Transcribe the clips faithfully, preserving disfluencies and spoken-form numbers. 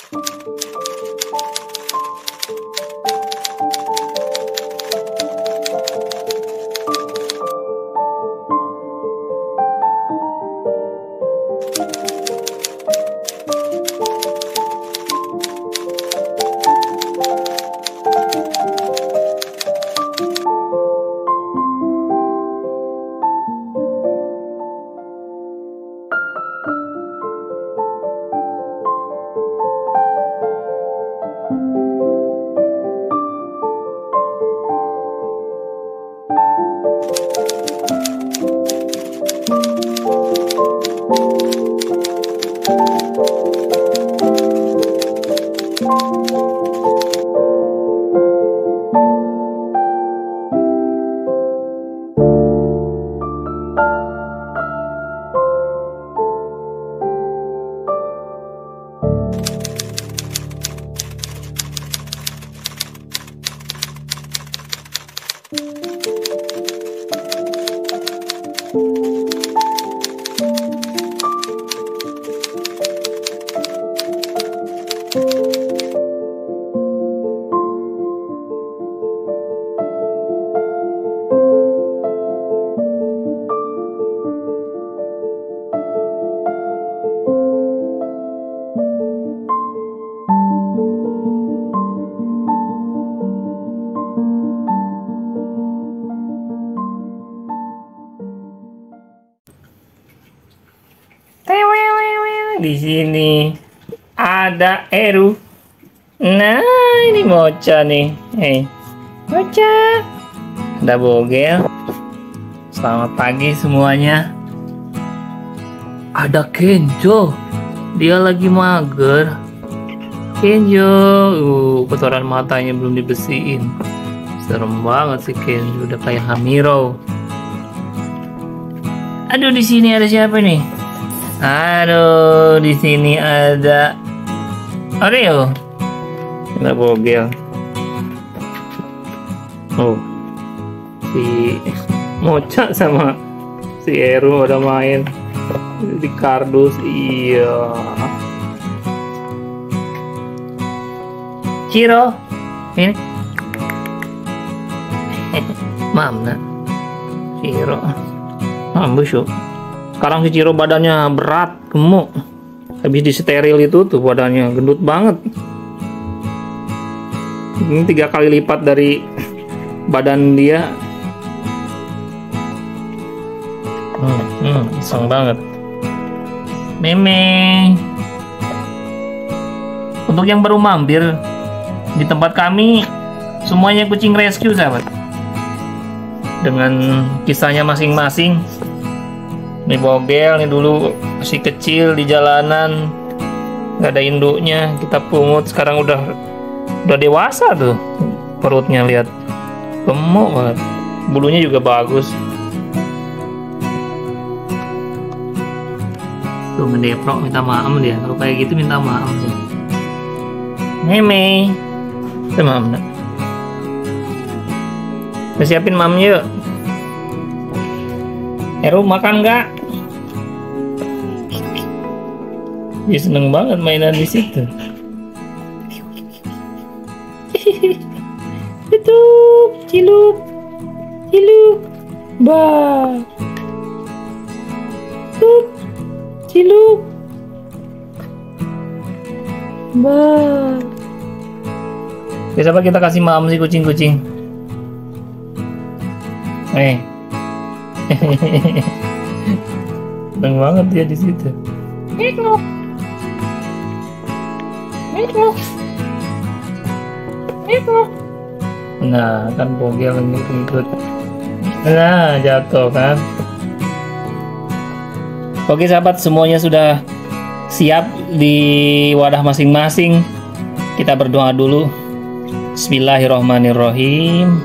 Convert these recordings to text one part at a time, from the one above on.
Di sini ada Eru. Nah, ini Mocha nih. Hei, Mocha. Ada Bogel. Selamat pagi semuanya. Ada Kenjo. Dia lagi mager. Kenjo, uh, kotoran matanya belum dibersihin. Serem banget sih Kenjo, udah kayak Hamiro. Aduh, di sini ada siapa nih? Aduh, di sini ada Oreo. Ada Bogel. Oh, si Mocha sama si Eru udah main di kardus. Iya. Ciro, ini. Mam, nak. Ciro. Mampus yuk. Sekarang si Ciro badannya berat, gemuk. Habis disteril itu tuh badannya gendut banget. Ini tiga kali lipat dari badan dia. Hmm, hmm, iseng banget. Meme. Untuk yang baru mampir di tempat kami, semuanya kucing rescue, sahabat. Dengan kisahnya masing-masing. Ini Bogel, nih dulu masih kecil di jalanan, nggak ada induknya, kita pungut. Sekarang udah udah dewasa tuh, perutnya lihat gemuk banget, bulunya juga bagus. Tuh mendeprok minta maaf dia, kalau kayak gitu minta maaf dia. Meme, itu mam nak. Udah siapin mam yuk. Eru makan nggak? Dia seneng banget mainan di situ. Tutup, cilup, cilup, bah, tutup, cilup, bah. Biasa apa kita kasih maam sih kucing-kucing? Eh. Seneng banget dia di situ. Mikro. Mikro. Mikro. Nah, kan Bogel ngikut. Nah, jatuh kan. Oke sahabat, semuanya sudah siap di wadah masing-masing. Kita berdoa dulu. Bismillahirrahmanirrahim.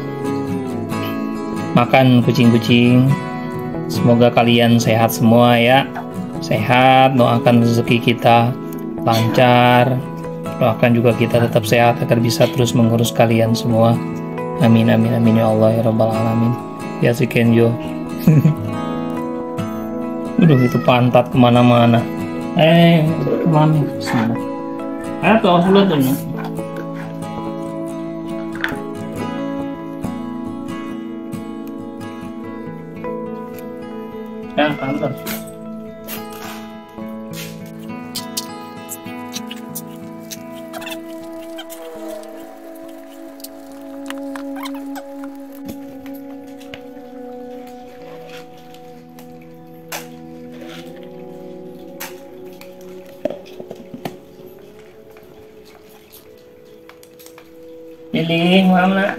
Makan kucing-kucing. Semoga kalian sehat semua ya. Sehat, doakan rezeki kita lancar. Doakan juga kita tetap sehat agar bisa terus mengurus kalian semua. Amin amin amin ya Allah ya Rabbal alamin. Ya si Kenjo. Aduh, itu pantat kemana-mana. Eh, kemana? Sana. Ayo tuh sulit tuh. Ya, kantor. Piling, mana?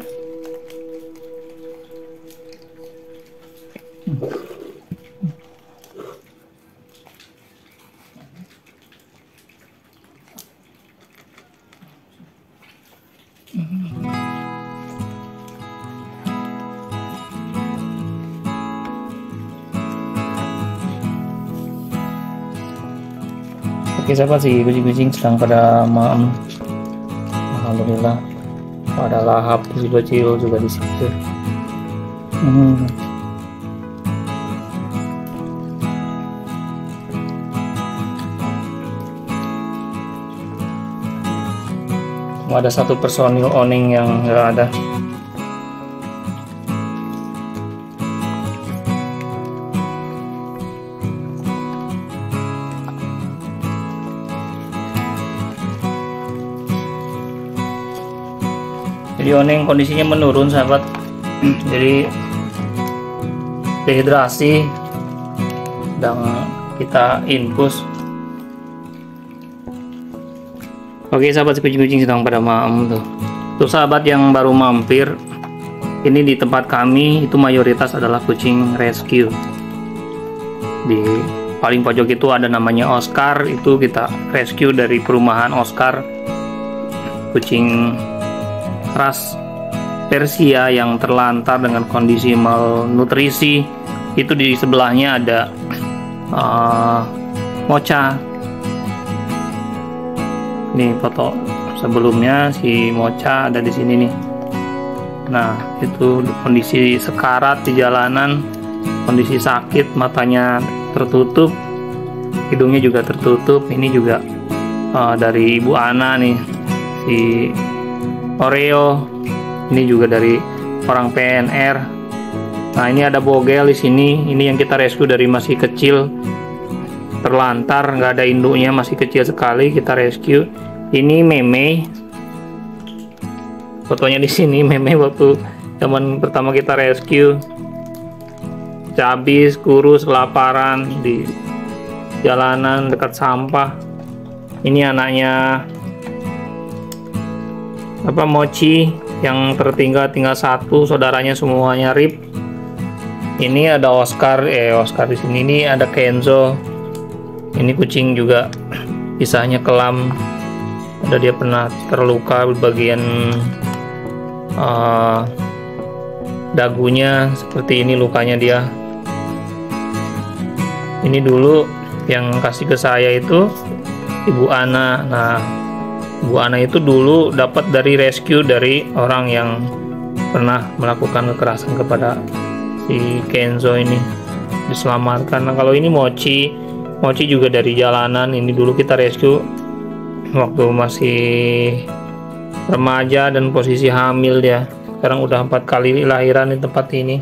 Oke sahabat, si kucing-kucing sedang pada maam. Alhamdulillah pada lahap, si kecil juga di situ. Hmm. Ada satu personil oning yang nggak ada. Jadi oning kondisinya menurun sahabat. Jadi dehidrasi dan kita infus. Oke sahabat, si kucing-kucing sedang pada maem tuh. Tuh sahabat yang baru mampir, ini di tempat kami itu mayoritas adalah kucing rescue. Di paling pojok itu ada namanya Oscar, itu kita rescue dari perumahan Oscar, kucing ras Persia yang terlantar dengan kondisi malnutrisi. Itu di sebelahnya ada uh, Mocha. Ini foto sebelumnya si Mocha ada di sini nih. Nah, itu kondisi sekarat di jalanan, kondisi sakit, matanya tertutup, hidungnya juga tertutup. Ini juga uh, dari Ibu Ana nih, si Oreo. Ini juga dari orang P N R. Nah, ini ada Bogel di sini. Ini yang kita rescue dari masih kecil, terlantar, nggak ada induknya, masih kecil sekali, kita rescue. Ini Meme. Fotonya di sini Meme waktu zaman pertama kita rescue. Cabis, kurus, kelaparan di jalanan dekat sampah. Ini anaknya apa Mochi yang tertinggal tinggal satu, saudaranya semuanya rip. Ini ada Oscar, eh Oscar di sini. Ini ada Kenzo. Ini kucing juga kisahnya kelam. Ada dia pernah terluka di bagian uh, dagunya, seperti ini lukanya dia. Ini dulu yang kasih ke saya itu Ibu Ana. Nah, Bu Ana itu dulu dapat dari rescue dari orang yang pernah melakukan kekerasan kepada si Kenzo ini, diselamatkan. Nah, kalau ini Mochi, Mochi juga dari jalanan. Ini dulu kita rescue waktu masih remaja dan posisi hamil dia. Sekarang udah empat kali lahiran di tempat ini.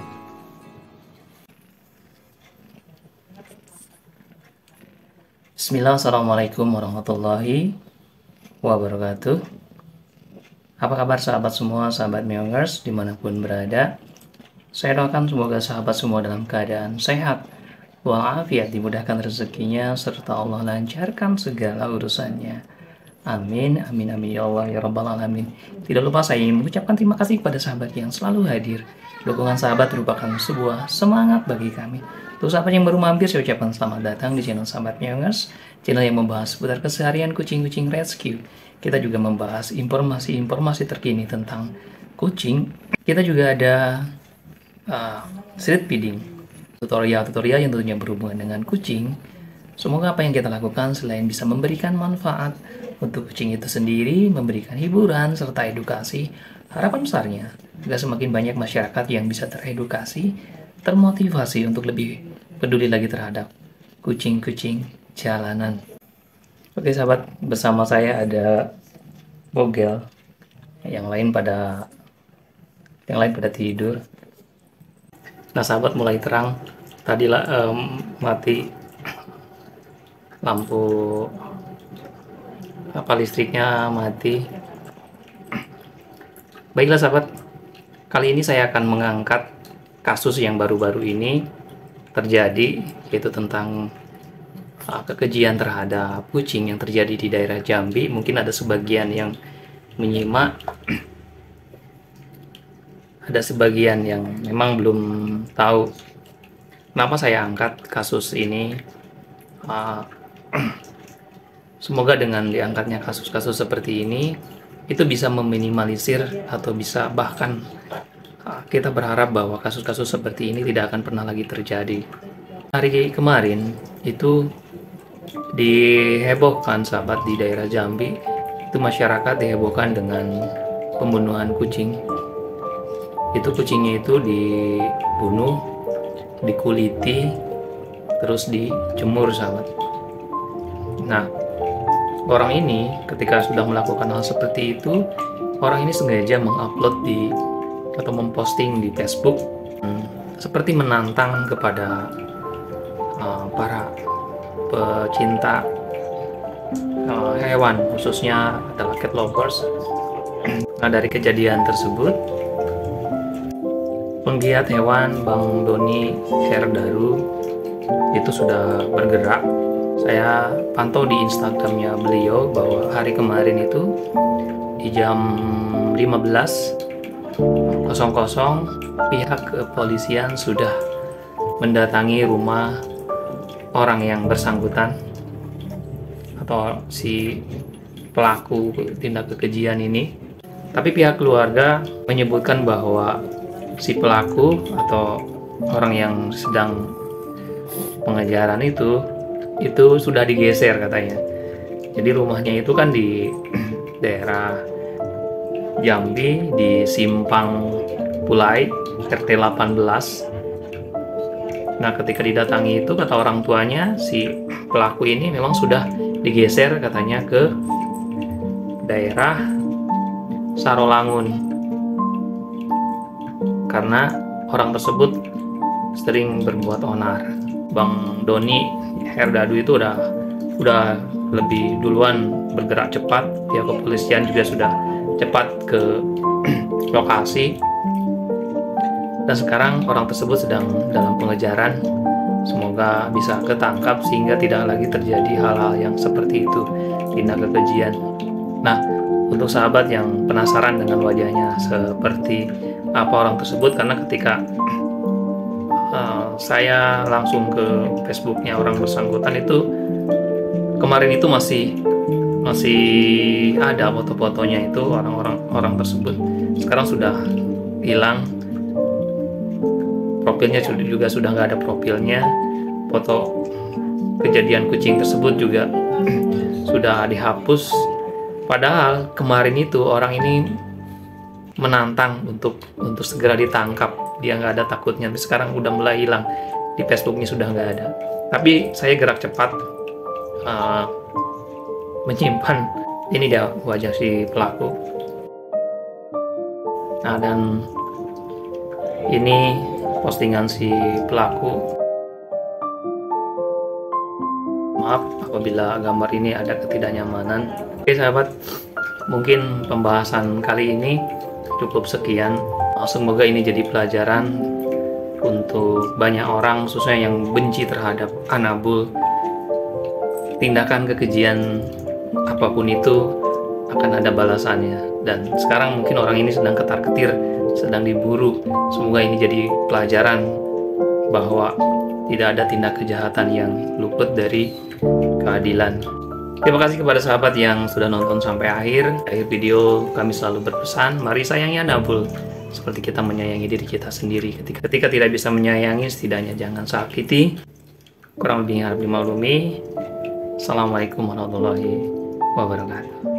Bismillah, assalamualaikum warahmatullahi wabarakatuh. Apa kabar sahabat semua, sahabat Meongers dimanapun berada. Saya doakan semoga sahabat semua dalam keadaan sehat walafiat, dimudahkan rezekinya, serta Allah lancarkan segala urusannya. Amin, amin, amin ya Allah ya Rabbal Alamin. Tidak lupa saya ingin mengucapkan terima kasih kepada sahabat yang selalu hadir. Dukungan sahabat merupakan sebuah semangat bagi kami. Untuk sahabat yang baru mampir, saya ucapkan selamat datang di channel Sahabat Meongers, channel yang membahas seputar keseharian kucing-kucing rescue. Kita juga membahas informasi-informasi terkini tentang kucing. Kita juga ada uh, street feeding, tutorial-tutorial yang tentunya berhubungan dengan kucing. Semoga apa yang kita lakukan selain bisa memberikan manfaat untuk kucing itu sendiri, memberikan hiburan serta edukasi, harapan besarnya agar semakin banyak masyarakat yang bisa teredukasi, termotivasi untuk lebih peduli lagi terhadap kucing-kucing jalanan. Oke sahabat, bersama saya ada Bogel. Yang lain pada yang lain pada tidur. Nah sahabat, mulai terang. Tadi lah um, mati lampu apa listriknya mati. Baiklah sahabat, kali ini saya akan mengangkat kasus yang baru-baru ini terjadi, yaitu tentang uh, kekejian terhadap kucing yang terjadi di daerah Jambi. Mungkin ada sebagian yang menyimak, ada sebagian yang memang belum tahu kenapa saya angkat kasus ini. Uh, semoga dengan diangkatnya kasus-kasus seperti ini itu bisa meminimalisir atau bisa bahkan uh, kita berharap bahwa kasus-kasus seperti ini tidak akan pernah lagi terjadi. Hari kemarin itu dihebohkan sahabat di daerah Jambi, itu masyarakat dihebohkan dengan pembunuhan kucing. Itu kucingnya itu dibunuh, dikuliti, terus dijemur sahabat. Nah, orang ini ketika sudah melakukan hal seperti itu, orang ini sengaja mengupload di atau memposting di Facebook, hmm, seperti menantang kepada uh, para pecinta uh, hewan, khususnya adalah cat lovers. Nah, dari kejadian tersebut, penggiat hewan Bang Doni Herdaru itu sudah bergerak. Saya pantau di Instagramnya beliau bahwa hari kemarin itu di jam lima belas pihak kepolisian sudah mendatangi rumah orang yang bersangkutan atau si pelaku tindak kekejian ini. Tapi pihak keluarga menyebutkan bahwa si pelaku atau orang yang sedang pengejaran itu itu sudah digeser katanya. Jadi rumahnya itu kan di daerah Jambi, di Simpang Pulai R T delapan belas. Nah, ketika didatangi itu kata orang tuanya, si pelaku ini memang sudah digeser katanya ke daerah Sarolangun, karena orang tersebut sering berbuat onar. Bang Doni Herdaru itu udah udah lebih duluan bergerak cepat, pihak kepolisian juga sudah cepat ke lokasi, dan sekarang orang tersebut sedang dalam pengejaran. Semoga bisa ketangkap sehingga tidak lagi terjadi hal-hal yang seperti itu, tindak kekejian. Nah, untuk sahabat yang penasaran dengan wajahnya seperti apa orang tersebut, karena ketika uh, saya langsung ke Facebooknya orang bersangkutan itu kemarin itu masih masih ada foto-fotonya itu orang-orang orang tersebut. Sekarang sudah hilang, profilnya juga sudah nggak ada profilnya. Foto kejadian kucing tersebut juga sudah dihapus. Padahal kemarin itu orang ini menantang untuk untuk segera ditangkap. Dia nggak ada takutnya. Tapi sekarang udah mulai hilang, di Facebooknya sudah nggak ada. Tapi saya gerak cepat uh, menyimpan. Ini dia wajah si pelaku. Nah, dan ini postingan si pelaku. Maaf apabila gambar ini ada ketidaknyamanan. Oke sahabat, mungkin pembahasan kali ini cukup sekian. Semoga ini jadi pelajaran untuk banyak orang, khususnya yang benci terhadap Anabul. Tindakan kekejian apapun itu akan ada balasannya, dan sekarang mungkin orang ini sedang ketar-ketir, sedang diburu. Semoga ini jadi pelajaran bahwa tidak ada tindak kejahatan yang luput dari keadilan. Terima kasih kepada sahabat yang sudah nonton sampai akhir. Di akhir video kami selalu berpesan, mari sayangi Anabul seperti kita menyayangi diri kita sendiri. Ketika, ketika tidak bisa menyayangi, setidaknya jangan sakiti. Kurang lebihnya harap dimaklumi. Assalamualaikum warahmatullahi wabarakatuh.